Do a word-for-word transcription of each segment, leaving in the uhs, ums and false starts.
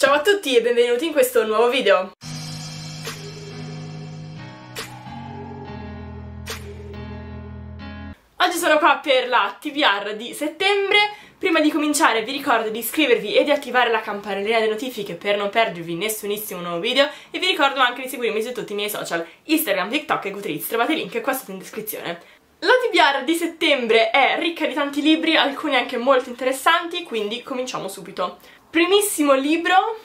Ciao a tutti e benvenuti in questo nuovo video. Oggi sono qua per la T B R di settembre. Prima di cominciare vi ricordo di iscrivervi e di attivare la campanellina delle notifiche per non perdervi nessunissimo nuovo video e vi ricordo anche di seguirmi su tutti i miei social, Instagram, TikTok e Goodreads, trovate il link qua sotto in descrizione. La T B R di settembre è ricca di tanti libri, alcuni anche molto interessanti, quindi cominciamo subito. Primissimo libro,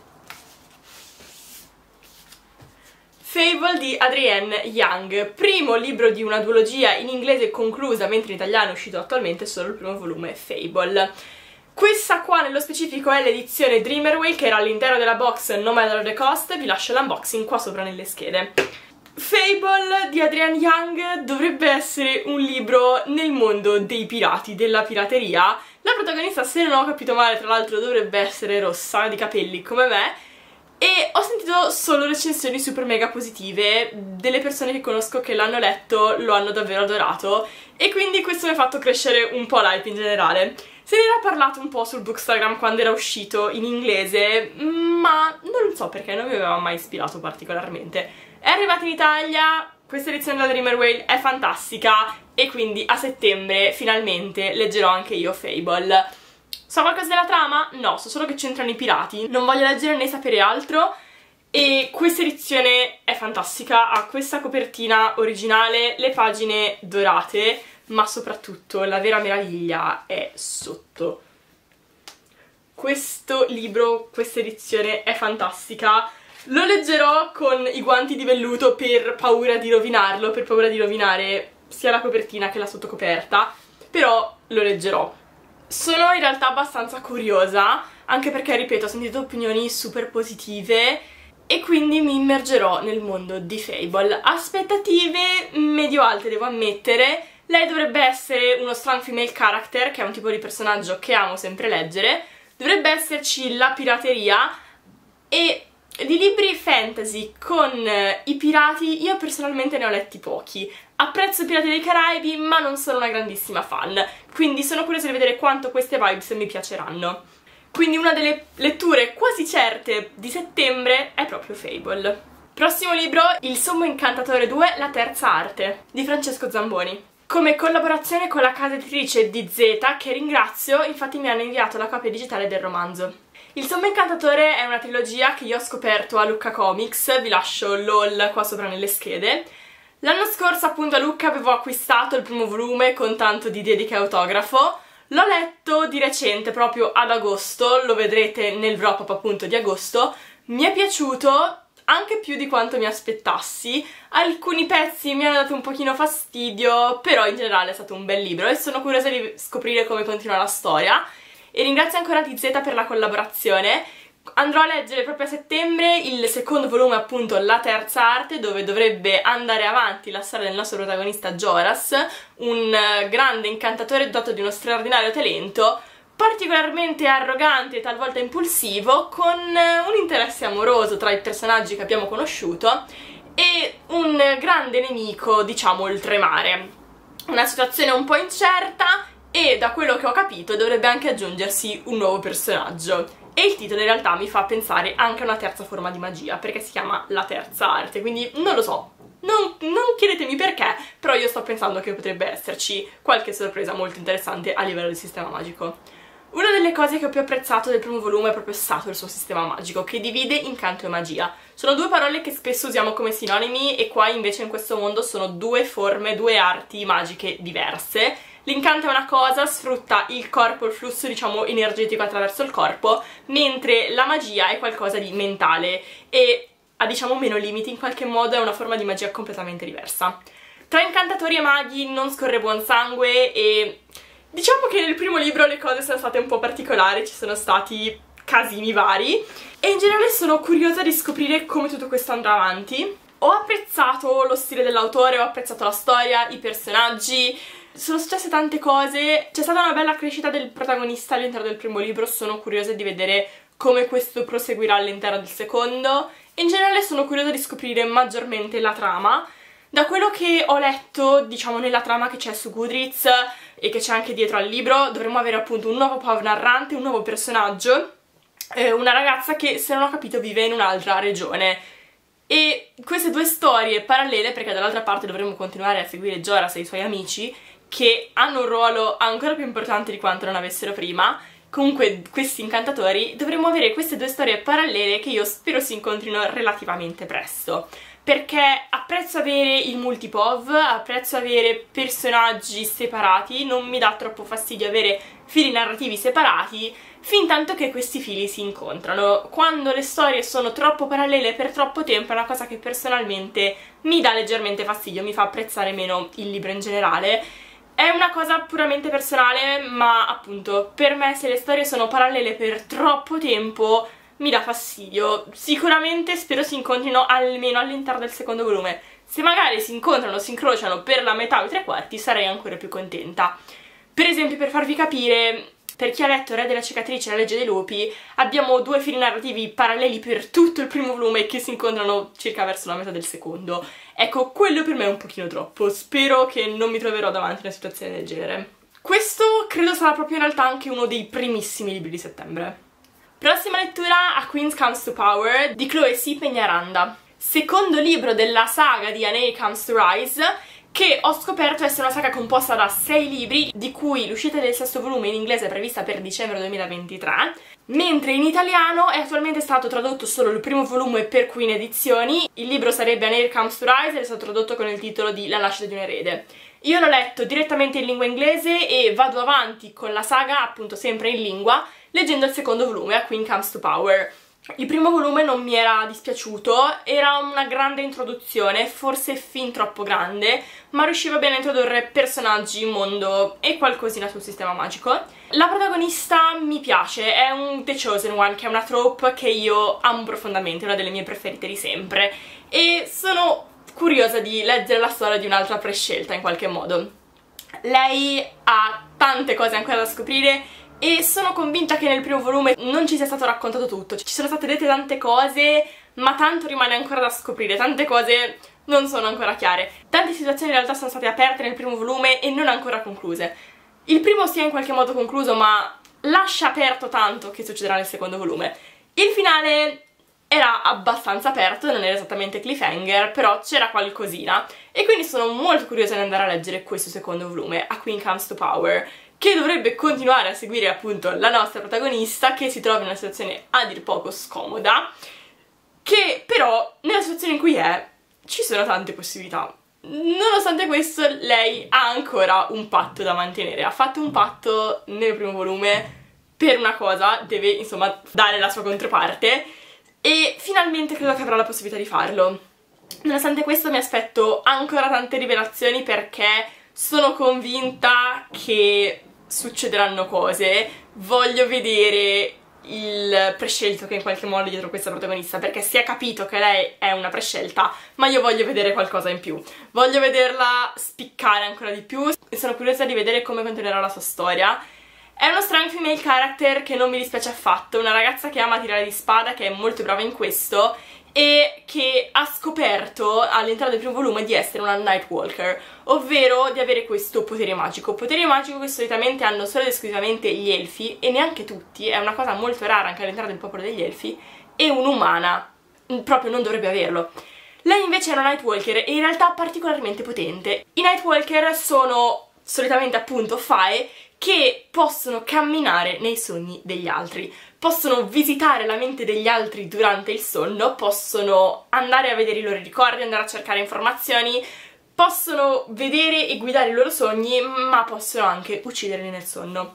Fable di Adrienne Young, primo libro di una duologia in inglese conclusa, mentre in italiano è uscito attualmente solo il primo volume, Fable. Questa qua nello specifico è l'edizione Dreamerway, che era all'interno della box No Matter the Cost. Vi lascio l'unboxing qua sopra nelle schede. Fable di Adrienne Young dovrebbe essere un libro nel mondo dei pirati, della pirateria. La protagonista, se non ho capito male, tra l'altro dovrebbe essere rossa, di capelli come me. E ho sentito solo recensioni super mega positive, delle persone che conosco che l'hanno letto lo hanno davvero adorato, e quindi questo mi ha fatto crescere un po' l'hype in generale. Se ne era parlato un po' sul Bookstagram quando era uscito in inglese, ma non so perché non mi aveva mai ispirato particolarmente. È arrivata in Italia, questa edizione della Dreamerway è fantastica e quindi a settembre finalmente leggerò anche io Fable. So qualcosa della trama? No, so solo che c'entrano i pirati, non voglio leggere né sapere altro e questa edizione è fantastica, ha questa copertina originale, le pagine dorate, ma soprattutto la vera meraviglia è sotto. Questo libro, questa edizione è fantastica, lo leggerò con i guanti di velluto per paura di rovinarlo, per paura di rovinare sia la copertina che la sottocoperta, però lo leggerò. Sono in realtà abbastanza curiosa, anche perché, ripeto, ho sentito opinioni super positive e quindi mi immergerò nel mondo di Fable. Aspettative medio alte, devo ammettere. Lei dovrebbe essere uno strong female character, che è un tipo di personaggio che amo sempre leggere. Dovrebbe esserci la pirateria e di libri fantasy con i pirati io personalmente ne ho letti pochi. Apprezzo i Pirati dei Caraibi, ma non sono una grandissima fan, quindi sono curiosa di vedere quanto queste vibes mi piaceranno. Quindi una delle letture quasi certe di settembre è proprio Fable. Prossimo libro, Il Sommo Incantatore due, la terza arte, di Francesco Zamboni. Come collaborazione con la casa editrice di Zeta, che ringrazio, infatti mi hanno inviato la copia digitale del romanzo. Il Sommo Incantatore è una trilogia che io ho scoperto a Lucca Comics, vi lascio l'haul qua sopra nelle schede. L'anno scorso appunto a Lucca avevo acquistato il primo volume con tanto di dedica e autografo, l'ho letto di recente, proprio ad agosto, lo vedrete nel wrap up appunto di agosto, mi è piaciuto anche più di quanto mi aspettassi, alcuni pezzi mi hanno dato un pochino fastidio, però in generale è stato un bel libro e sono curiosa di scoprire come continua la storia e ringrazio ancora T Z per la collaborazione. Andrò a leggere proprio a settembre il secondo volume, appunto la terza arte, dove dovrebbe andare avanti la storia del nostro protagonista Joras, un grande incantatore dotato di uno straordinario talento, particolarmente arrogante e talvolta impulsivo, con un interesse amoroso tra i personaggi che abbiamo conosciuto e un grande nemico, diciamo, oltremare. Una situazione un po' incerta e, da quello che ho capito, dovrebbe anche aggiungersi un nuovo personaggio. E il titolo in realtà mi fa pensare anche a una terza forma di magia, perché si chiama La Terza Arte, quindi non lo so, non, non chiedetemi perché, però io sto pensando che potrebbe esserci qualche sorpresa molto interessante a livello di sistema magico. Una delle cose che ho più apprezzato del primo volume è proprio stato il suo sistema magico, che divide incanto e magia. Sono due parole che spesso usiamo come sinonimi e qua invece in questo mondo sono due forme, due arti magiche diverse. L'incanto è una cosa, sfrutta il corpo, il flusso, diciamo, energetico attraverso il corpo, mentre la magia è qualcosa di mentale e ha, diciamo, meno limiti, in qualche modo è una forma di magia completamente diversa. Tra incantatori e maghi non scorre buon sangue e diciamo che nel primo libro le cose sono state un po' particolari, ci sono stati casini vari e in generale sono curiosa di scoprire come tutto questo andrà avanti. Ho apprezzato lo stile dell'autore, ho apprezzato la storia, i personaggi, sono successe tante cose, c'è stata una bella crescita del protagonista all'interno del primo libro, sono curiosa di vedere come questo proseguirà all'interno del secondo e in generale sono curiosa di scoprire maggiormente la trama. Da quello che ho letto, diciamo, nella trama che c'è su Goodreads e che c'è anche dietro al libro, dovremmo avere appunto un nuovo pavo narrante, un nuovo personaggio eh, una ragazza che, se non ho capito, vive in un'altra regione. E queste due storie parallele, perché dall'altra parte dovremmo continuare a seguire Joras e i suoi amici, che hanno un ruolo ancora più importante di quanto non avessero prima, comunque questi incantatori, dovremmo avere queste due storie parallele che io spero si incontrino relativamente presto. Perché apprezzo avere il multipov, apprezzo avere personaggi separati, non mi dà troppo fastidio avere fili narrativi separati, fin tanto che questi fili si incontrano. Quando le storie sono troppo parallele per troppo tempo è una cosa che personalmente mi dà leggermente fastidio, mi fa apprezzare meno il libro in generale. È una cosa puramente personale, ma appunto per me se le storie sono parallele per troppo tempo mi dà fastidio. Sicuramente spero si incontrino almeno all'interno del secondo volume. Se magari si incontrano, si incrociano per la metà o i tre quarti, sarei ancora più contenta. Per esempio, per farvi capire, per chi ha letto Re della cicatrice e La legge dei lupi, abbiamo due fili narrativi paralleli per tutto il primo volume che si incontrano circa verso la metà del secondo. Ecco, quello per me è un pochino troppo. Spero che non mi troverò davanti a una situazione del genere. Questo credo sarà proprio in realtà anche uno dei primissimi libri di settembre. Prossima lettura, A Queen Comes to Power di Chloe C. Peñaranda. Secondo libro della saga di An Age Comes to Rise, che ho scoperto essere una saga composta da sei libri, di cui l'uscita del sesto volume in inglese è prevista per dicembre duemilaventitré, mentre in italiano è attualmente stato tradotto solo il primo volume per Queen Edizioni. Il libro sarebbe An Age Comes to Rise ed è stato tradotto con il titolo di La nascita di un erede. Io l'ho letto direttamente in lingua inglese e vado avanti con la saga, appunto sempre in lingua, leggendo il secondo volume, A Queen Comes to Power. Il primo volume non mi era dispiaciuto, era una grande introduzione, forse fin troppo grande, ma riusciva bene a introdurre personaggi, mondo e qualcosina sul sistema magico. La protagonista mi piace, è un The Chosen One, che è una trope che io amo profondamente, una delle mie preferite di sempre, e sono curiosa di leggere la storia di un'altra prescelta in qualche modo. Lei ha tante cose ancora da scoprire e sono convinta che nel primo volume non ci sia stato raccontato tutto. Ci sono state dette tante cose, ma tanto rimane ancora da scoprire, tante cose non sono ancora chiare. Tante situazioni in realtà sono state aperte nel primo volume e non ancora concluse. Il primo si è in qualche modo concluso, ma lascia aperto tanto che succederà nel secondo volume. Il finale era abbastanza aperto, non era esattamente cliffhanger, però c'era qualcosina, e quindi sono molto curiosa di andare a leggere questo secondo volume, A Queen Comes to Power, che dovrebbe continuare a seguire appunto la nostra protagonista, che si trova in una situazione a dir poco scomoda, che però nella situazione in cui è ci sono tante possibilità. Nonostante questo lei ha ancora un patto da mantenere, ha fatto un patto nel primo volume per una cosa, deve insomma dare la sua controparte, e finalmente credo che avrà la possibilità di farlo. Nonostante questo mi aspetto ancora tante rivelazioni, perché sono convinta che succederanno cose. Voglio vedere il prescelto che in qualche modo è dietro questa protagonista, perché si è capito che lei è una prescelta, ma io voglio vedere qualcosa in più. Voglio vederla spiccare ancora di più e sono curiosa di vedere come continuerà la sua storia. È uno strong female character che non mi dispiace affatto, una ragazza che ama tirare di spada, che è molto brava in questo e che ha scoperto all'interno del primo volume di essere una Nightwalker, ovvero di avere questo potere magico. Potere magico che solitamente hanno solo ed esclusivamente gli elfi, e neanche tutti, è una cosa molto rara anche all'interno del popolo degli elfi, e un'umana proprio non dovrebbe averlo. Lei invece è una Nightwalker e in realtà particolarmente potente. I Nightwalker sono solitamente appunto fae che possono camminare nei sogni degli altri, possono visitare la mente degli altri durante il sonno, possono andare a vedere i loro ricordi, andare a cercare informazioni, possono vedere e guidare i loro sogni, ma possono anche ucciderli nel sonno.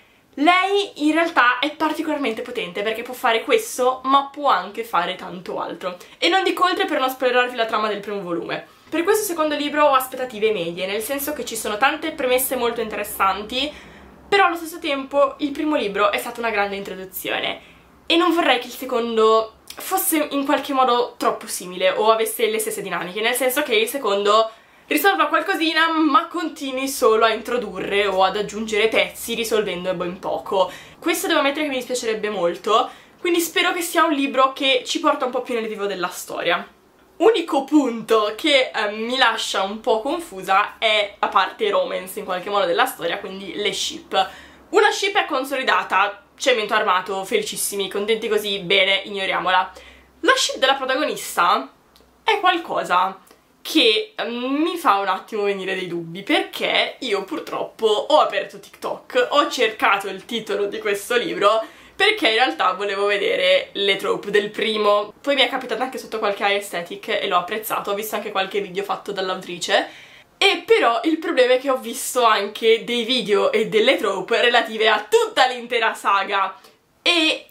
Lei in realtà è particolarmente potente perché può fare questo, ma può anche fare tanto altro. E non dico oltre per non spoilerarvi la trama del primo volume. Per questo secondo libro ho aspettative medie, nel senso che ci sono tante premesse molto interessanti, però allo stesso tempo il primo libro è stata una grande introduzione e non vorrei che il secondo fosse in qualche modo troppo simile o avesse le stesse dinamiche, nel senso che il secondo risolva qualcosina ma continui solo a introdurre o ad aggiungere pezzi risolvendo ben poco. Questo devo ammettere che mi dispiacerebbe molto, quindi spero che sia un libro che ci porta un po' più nel vivo della storia. Unico punto che eh, mi lascia un po' confusa è la parte romance in qualche modo della storia, quindi le ship. Una ship è consolidata, cemento armato, felicissimi, contenti così, bene, ignoriamola. La ship della protagonista è qualcosa che mi fa un attimo venire dei dubbi, perché io purtroppo ho aperto TikTok, ho cercato il titolo di questo libro, perché in realtà volevo vedere le trope del primo. Poi mi è capitato anche sotto qualche aesthetic e l'ho apprezzato, ho visto anche qualche video fatto dall'autrice, e però il problema è che ho visto anche dei video e delle trope relative a tutta l'intera saga, e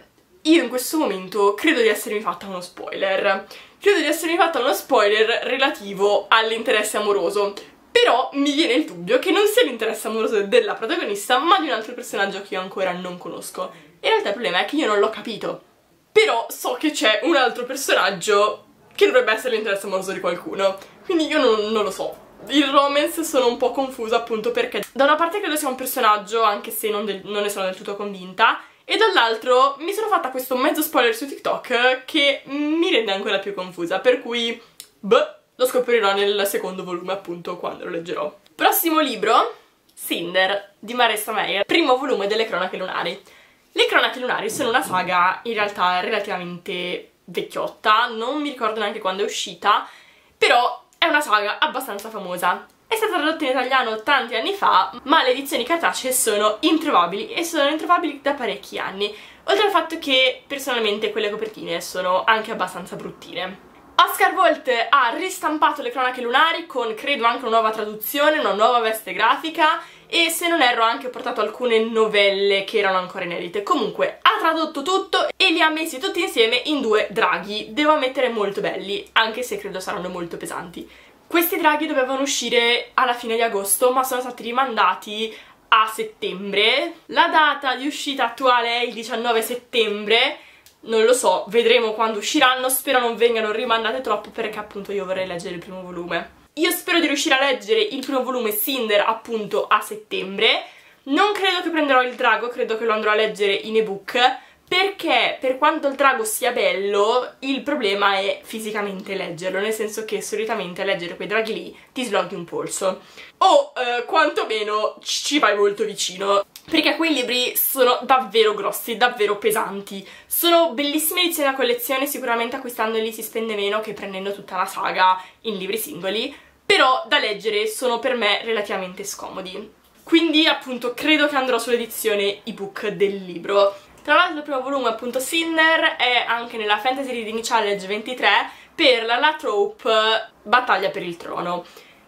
io in questo momento credo di essermi fatta uno spoiler. Credo di essermi fatta uno spoiler relativo all'interesse amoroso, però mi viene il dubbio che non sia l'interesse amoroso della protagonista, ma di un altro personaggio che io ancora non conosco. In realtà il problema è che io non l'ho capito, però so che c'è un altro personaggio che dovrebbe essere l'interesse amoroso di qualcuno, quindi io non, non lo so. Il romance sono un po' confusa, appunto perché da una parte credo sia un personaggio, anche se non, del, non ne sono del tutto convinta, e dall'altro mi sono fatta questo mezzo spoiler su TikTok che mi rende ancora più confusa, per cui, beh, lo scoprirò nel secondo volume, appunto, quando lo leggerò. Prossimo libro, Cinder, di Marissa Meyer, primo volume delle Cronache Lunari. Le Cronache Lunari sono una saga, in realtà, relativamente vecchiotta, non mi ricordo neanche quando è uscita, però è una saga abbastanza famosa. È stata tradotta in italiano tanti anni fa, ma le edizioni cartacee sono introvabili, e sono introvabili da parecchi anni, oltre al fatto che personalmente quelle copertine sono anche abbastanza bruttine. Oscar Vogt ha ristampato le Cronache Lunari con, credo, anche una nuova traduzione, una nuova veste grafica, e se non erro ha anche portato alcune novelle che erano ancora inedite. Comunque ha tradotto tutto e li ha messi tutti insieme in due draghi, devo ammettere molto belli, anche se credo saranno molto pesanti. Questi draghi dovevano uscire alla fine di agosto, ma sono stati rimandati a settembre. La data di uscita attuale è il diciannove settembre, non lo so, vedremo quando usciranno, spero non vengano rimandate troppo, perché appunto io vorrei leggere il primo volume. Io spero di riuscire a leggere il primo volume Cinder appunto a settembre. Non credo che prenderò il drago, credo che lo andrò a leggere in ebook, perché per quanto il drago sia bello, il problema è fisicamente leggerlo, nel senso che solitamente a leggere quei draghi lì ti sloghi un polso, o eh, quantomeno ci vai molto vicino, perché quei libri sono davvero grossi, davvero pesanti. Sono bellissime edizioni da collezione, sicuramente acquistandoli si spende meno che prendendo tutta la saga in libri singoli, però da leggere sono per me relativamente scomodi. Quindi appunto credo che andrò sull'edizione ebook del libro. Tra l'altro il primo volume, appunto Cinder, è anche nella Fantasy Reading Challenge ventitré per la, la trope Battaglia per il trono.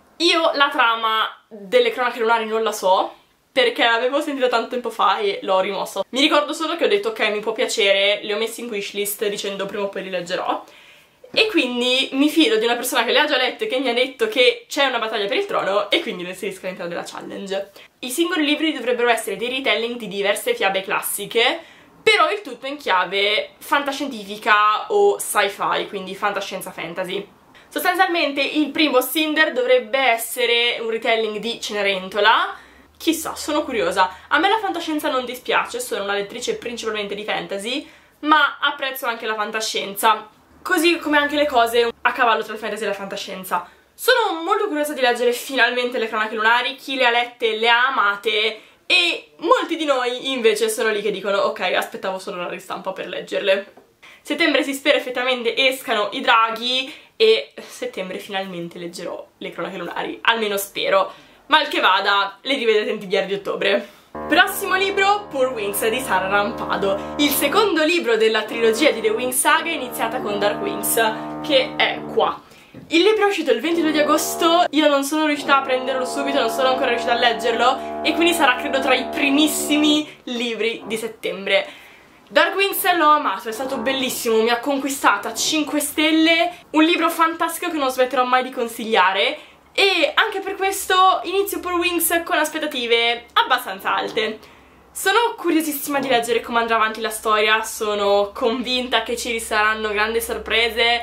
Io la trama delle Cronache Lunari non la so, perché l'avevo sentita tanto tempo fa e l'ho rimosso. Mi ricordo solo che ho detto ok, mi può piacere, li ho messi in wishlist dicendo prima o poi li leggerò. E quindi mi fido di una persona che le ha già lette, che mi ha detto che c'è una battaglia per il trono, e quindi le inserisco all'interno della challenge. I singoli libri dovrebbero essere dei retelling di diverse fiabe classiche, però il tutto in chiave fantascientifica o sci-fi, quindi fantascienza fantasy. Sostanzialmente il primo Cinder dovrebbe essere un retelling di Cenerentola. Chissà, sono curiosa. A me la fantascienza non dispiace, sono una lettrice principalmente di fantasy, ma apprezzo anche la fantascienza, così come anche le cose a cavallo tra il fantasy e la fantascienza. Sono molto curiosa di leggere finalmente le Cronache Lunari, chi le ha lette le ha amate, e molti di noi invece sono lì che dicono ok, aspettavo solo la ristampa per leggerle. Settembre si spera effettivamente escano i draghi, e settembre finalmente leggerò le Cronache Lunari, almeno spero. Mal che vada, le rivedete in T B R di ottobre. Prossimo libro, Poor Wings di Sara Rampado, il secondo libro della trilogia di The Wings Saga iniziata con Dark Wings, che è qua. Il libro è uscito il ventidue di agosto, io non sono riuscita a prenderlo subito, non sono ancora riuscita a leggerlo, e quindi sarà credo tra i primissimi libri di settembre. Dark Wings l'ho amato, è stato bellissimo, mi ha conquistata cinque stelle, un libro fantastico che non smetterò mai di consigliare, e anche per questo inizio Poor Wings con aspettative abbastanza alte. Sono curiosissima di leggere come andrà avanti la storia, sono convinta che ci saranno grandi sorprese,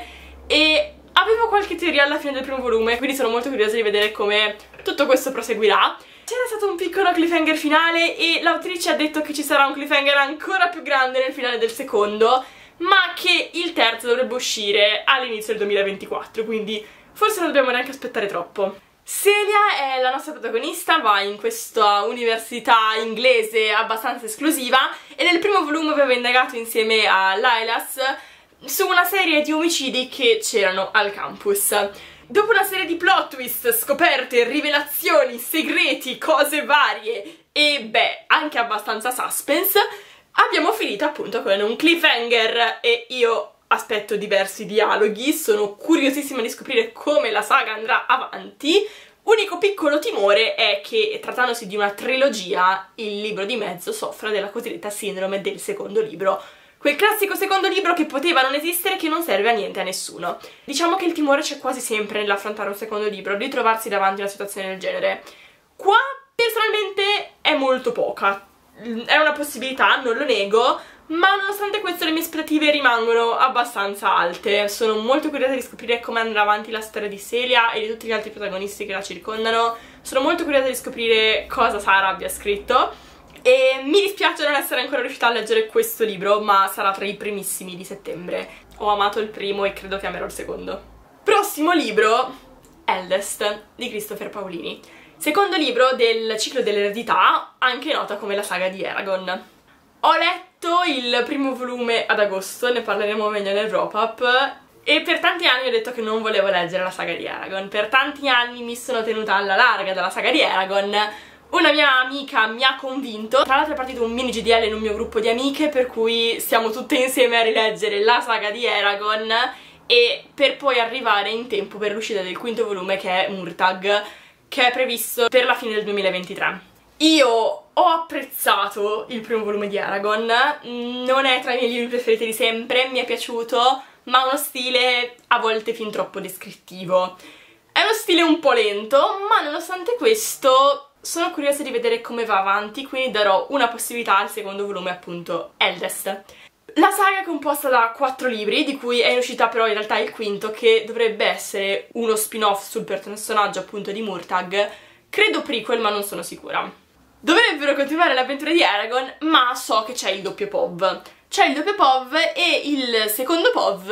e avevo qualche teoria alla fine del primo volume, quindi sono molto curiosa di vedere come tutto questo proseguirà. C'era stato un piccolo cliffhanger finale e l'autrice ha detto che ci sarà un cliffhanger ancora più grande nel finale del secondo, ma che il terzo dovrebbe uscire all'inizio del duemilaventiquattro, quindi forse non dobbiamo neanche aspettare troppo. Celia è la nostra protagonista, va in questa università inglese abbastanza esclusiva e nel primo volume aveva indagato insieme a Lilas su una serie di omicidi che c'erano al campus. Dopo una serie di plot twist, scoperte, rivelazioni, segreti, cose varie e beh, anche abbastanza suspense, abbiamo finito appunto con un cliffhanger e io aspetto diversi dialoghi, sono curiosissima di scoprire come la saga andrà avanti. Unico piccolo timore è che, trattandosi di una trilogia, il libro di mezzo soffra della cosiddetta sindrome del secondo libro. Quel classico secondo libro che poteva non esistere, che non serve a niente a nessuno. Diciamo che il timore c'è quasi sempre nell'affrontare un secondo libro, di trovarsi davanti a una situazione del genere. Qua, personalmente, è molto poca. È una possibilità, non lo nego, ma nonostante questo le mie aspettative rimangono abbastanza alte. Sono molto curiosa di scoprire come andrà avanti la storia di Celia e di tutti gli altri protagonisti che la circondano. Sono molto curiosa di scoprire cosa Sara abbia scritto e mi dispiace non essere ancora riuscita a leggere questo libro, ma sarà tra i primissimi di settembre. Ho amato il primo e credo che amerò il secondo. Prossimo libro, Eldest di Christopher Paolini, secondo libro del ciclo dell'eredità, anche nota come la saga di Eragon. Ho letto il primo volume ad agosto, ne parleremo meglio nel wrap-up, e per tanti anni ho detto che non volevo leggere la saga di Eragon. Per tanti anni mi sono tenuta alla larga dalla saga di Eragon. Una mia amica mi ha convinto, tra l'altro è partito un mini G D L in un mio gruppo di amiche, per cui siamo tutte insieme a rileggere la saga di Eragon, e per poi arrivare in tempo per l'uscita del quinto volume, che è Murtagh, che è previsto per la fine del duemilaventitré. Io ho apprezzato il primo volume di Eragon, non è tra i miei libri preferiti di sempre, mi è piaciuto, ma ha uno stile a volte fin troppo descrittivo. È uno stile un po' lento, ma nonostante questo sono curiosa di vedere come va avanti, quindi darò una possibilità al secondo volume, appunto, Eldest. La saga è composta da quattro libri, di cui è in uscita però in realtà il quinto, che dovrebbe essere uno spin-off sul personaggio appunto di Murtagh. Credo prequel, ma non sono sicura. Dovrebbero continuare le avventure di Eragon, ma so che c'è il doppio P O V. C'è il doppio P O V e il secondo P O V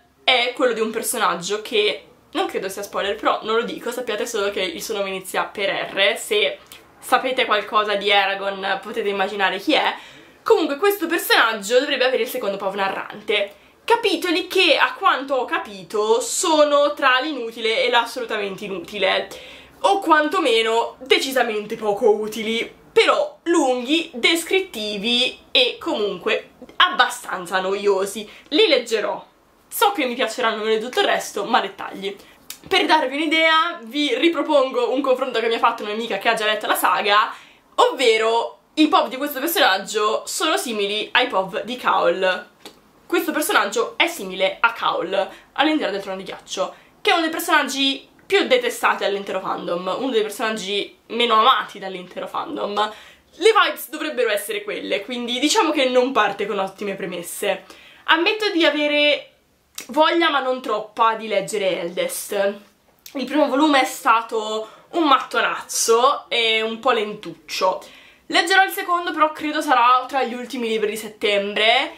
è quello di un personaggio che non credo sia spoiler, però non lo dico, sappiate solo che il suo nome inizia per R. Se sapete qualcosa di Eragon potete immaginare chi è. Comunque questo personaggio dovrebbe avere il secondo P O V narrante. Capitoli che, a quanto ho capito, sono tra l'inutile e l'assolutamente inutile, o quantomeno decisamente poco utili, però lunghi, descrittivi e comunque abbastanza noiosi. Li leggerò. So che mi piaceranno meno di tutto il resto, ma dettagli. Per darvi un'idea, vi ripropongo un confronto che mi ha fatto un'amica che ha già letto la saga, ovvero i P O V di questo personaggio sono simili ai P O V di Caol. Questo personaggio è simile a Caol all'interno del Trono di Ghiaccio, che è uno dei personaggi più detestati all'intero fandom, uno dei personaggi meno amati dall'intero fandom. Le vibes dovrebbero essere quelle, quindi diciamo che non parte con ottime premesse. Ammetto di avere voglia, ma non troppa, di leggere Eldest. Il primo volume è stato un mattonazzo e un po' lentuccio. Leggerò il secondo, però credo sarà tra gli ultimi libri di settembre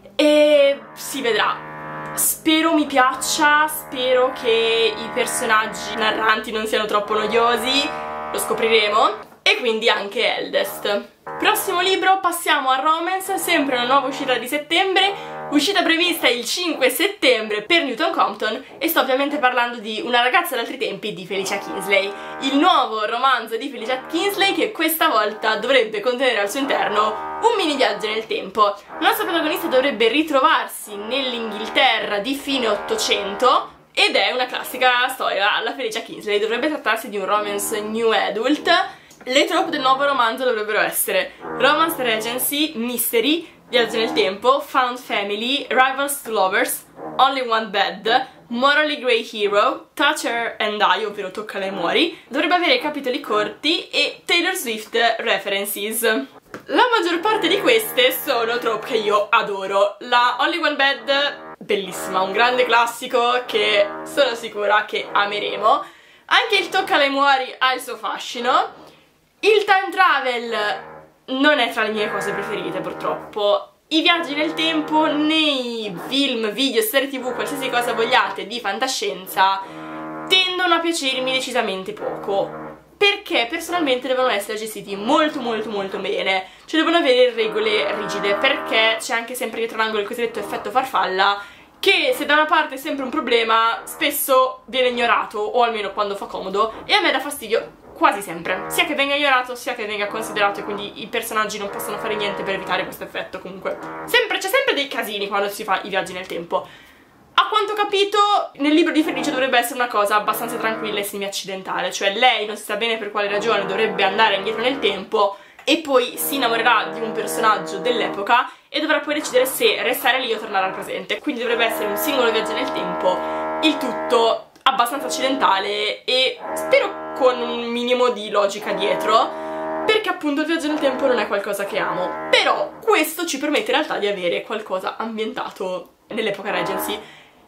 e si vedrà. Spero mi piaccia, spero che i personaggi narranti non siano troppo noiosi, lo scopriremo, e quindi anche Eldest. Prossimo libro, passiamo a Romance, sempre una nuova uscita di settembre, uscita prevista il cinque settembre per Newton Compton, e sto ovviamente parlando di Una ragazza d'altri tempi di Felicia Kingsley, il nuovo romanzo di Felicia Kingsley che questa volta dovrebbe contenere al suo interno un mini viaggio nel tempo. La nostra protagonista dovrebbe ritrovarsi nell'Inghilterra di fine Ottocento ed è una classica storia alla Felicia Kingsley. Dovrebbe trattarsi di un romance new adult. Le trope del nuovo romanzo dovrebbero essere romance regency, mystery, viaggio nel tempo, found family, rivals to lovers, only one bed, morally grey hero, touch her and die, ovvero toccala e muori. Dovrebbe avere capitoli corti e Taylor Swift references. La maggior parte di queste sono trope che io adoro. La Only One Bed, bellissima, un grande classico che sono sicura che ameremo. Anche il toccala e muori ha il suo fascino. Il time travel non è tra le mie cose preferite, purtroppo. I viaggi nel tempo nei film, video, serie tv, qualsiasi cosa vogliate di fantascienza tendono tendono a piacermi decisamente poco, perché personalmente devono essere gestiti molto molto molto bene, cioè devono avere regole rigide, perché c'è anche sempre dietro l'angolo il cosiddetto effetto farfalla, che se da una parte è sempre un problema, spesso viene ignorato, o almeno quando fa comodo, e a me dà fastidio quasi sempre, sia che venga ignorato sia che venga considerato, e quindi i personaggi non possono fare niente per evitare questo effetto. Comunque sempre, c'è sempre dei casini quando si fa i viaggi nel tempo. A quanto ho capito, nel libro di Felice dovrebbe essere una cosa abbastanza tranquilla e semi-accidentale, cioè lei non si sa bene per quale ragione dovrebbe andare indietro nel tempo e poi si innamorerà di un personaggio dell'epoca e dovrà poi decidere se restare lì o tornare al presente. Quindi dovrebbe essere un singolo viaggio nel tempo, il tutto abbastanza accidentale e spero con un minimo di logica dietro, perché appunto il viaggio nel tempo non è qualcosa che amo. Però questo ci permette in realtà di avere qualcosa ambientato nell'epoca Regency,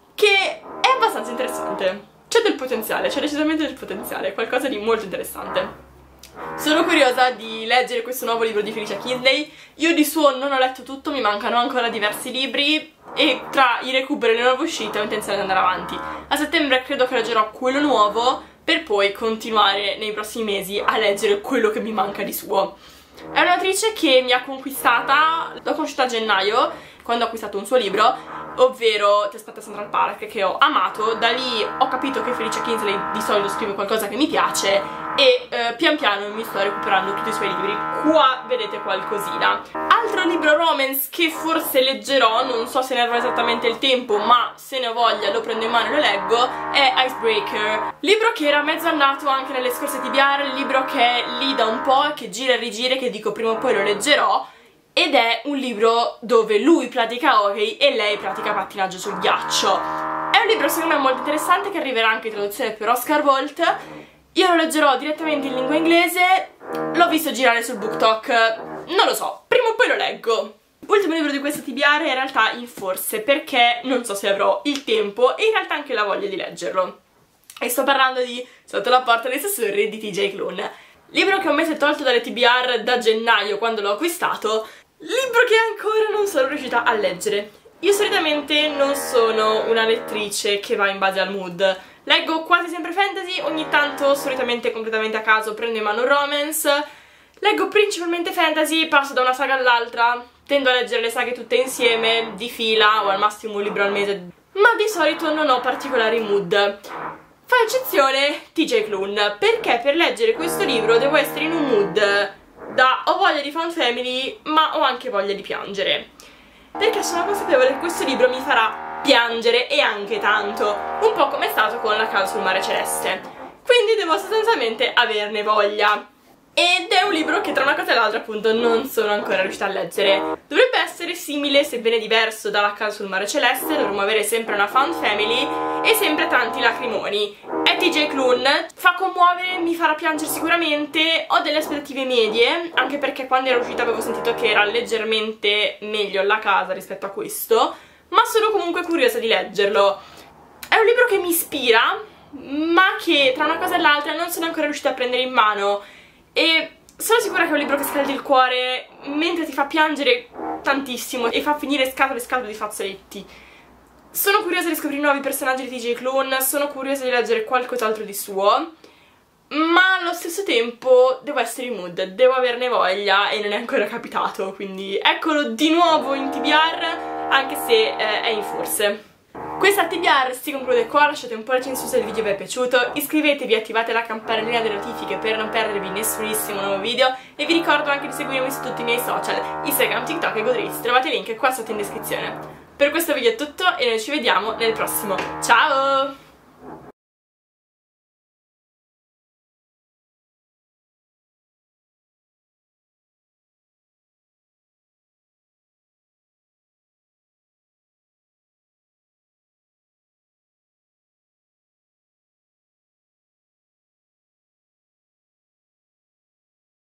che è abbastanza interessante. C'è del potenziale, c'è decisamente del potenziale, qualcosa di molto interessante. Sono curiosa di leggere questo nuovo libro di Felicia Kingsley. Io di suo non ho letto tutto, mi mancano ancora diversi libri e tra i recuperi e le nuove uscite ho intenzione di andare avanti. A settembre credo che leggerò quello nuovo, per poi continuare nei prossimi mesi a leggere quello che mi manca di suo. È un'autrice che mi ha conquistata, l'ho conosciuta a gennaio, quando ho acquistato un suo libro, ovvero Ti aspetta Central Park, che ho amato. Da lì ho capito che Felicia Kingsley di solito scrive qualcosa che mi piace e eh, pian piano mi sto recuperando tutti i suoi libri. Qua vedete qualcosina. Altro libro romance che forse leggerò, non so se ne avrò esattamente il tempo, ma se ne ho voglia lo prendo in mano e lo leggo, è Icebreaker, libro che era mezzo andato anche nelle scorse T B R, libro che è lì da un po', che gira e rigira, che dico prima o poi lo leggerò. Ed è un libro dove lui pratica hockey e lei pratica pattinaggio sul ghiaccio. È un libro secondo me molto interessante, che arriverà anche in traduzione per Oscar Bolt. Io lo leggerò direttamente in lingua inglese, l'ho visto girare sul BookTok, non lo so, prima o poi lo leggo. Ultimo libro di questa T B R è in realtà in forse, perché non so se avrò il tempo e in realtà anche la voglia di leggerlo. E sto parlando di Sotto la porta dei sussurri di T J Klune. Libro che ho messo tolto dalle T B R da gennaio quando l'ho acquistato. Libro che ancora non sono riuscita a leggere. Io solitamente non sono una lettrice che va in base al mood. Leggo quasi sempre fantasy, ogni tanto, solitamente completamente a caso, prendo in mano un romance. Leggo principalmente fantasy, passo da una saga all'altra, tendo a leggere le saghe tutte insieme, di fila, o al massimo un libro al mese, ma di solito non ho particolari mood. Fa eccezione T J Klune, perché per leggere questo libro devo essere in un mood da ho voglia di fan family, ma ho anche voglia di piangere, perché sono consapevole che questo libro mi farà piangere, e anche tanto, un po' come è stato con La casa sul mare celeste. Quindi devo sostanzialmente averne voglia. Ed è un libro che tra una cosa e l'altra appunto non sono ancora riuscita a leggere. Dovrebbe essere simile, sebbene diverso, da La casa sul mare celeste. Dovremmo avere sempre una fan family e sempre tanti lacrimoni. È T J Klune, fa commuovere, mi farà piangere sicuramente. Ho delle aspettative medie, anche perché quando era uscita avevo sentito che era leggermente meglio La casa rispetto a questo, ma sono comunque curiosa di leggerlo. È un libro che mi ispira, ma che tra una cosa e l'altra non sono ancora riuscita a prendere in mano. E sono sicura che è un libro che scaldi il cuore mentre ti fa piangere tantissimo e fa finire scatole e scatole di fazzoletti. Sono curiosa di scoprire nuovi personaggi di T J Klune, sono curiosa di leggere qualcos'altro di suo, ma allo stesso tempo devo essere in mood, devo averne voglia e non è ancora capitato, quindi eccolo di nuovo in T B R, anche se eh, è in forse. Questa T B R si conclude qua, lasciate un pollice in su se il video vi è piaciuto, iscrivetevi e attivate la campanellina delle notifiche per non perdervi nessunissimo nuovo video e vi ricordo anche di seguirmi su tutti i miei social, Instagram, TikTok e Goodreads, trovate il link qua sotto in descrizione. Per questo video è tutto e noi ci vediamo nel prossimo. Ciao!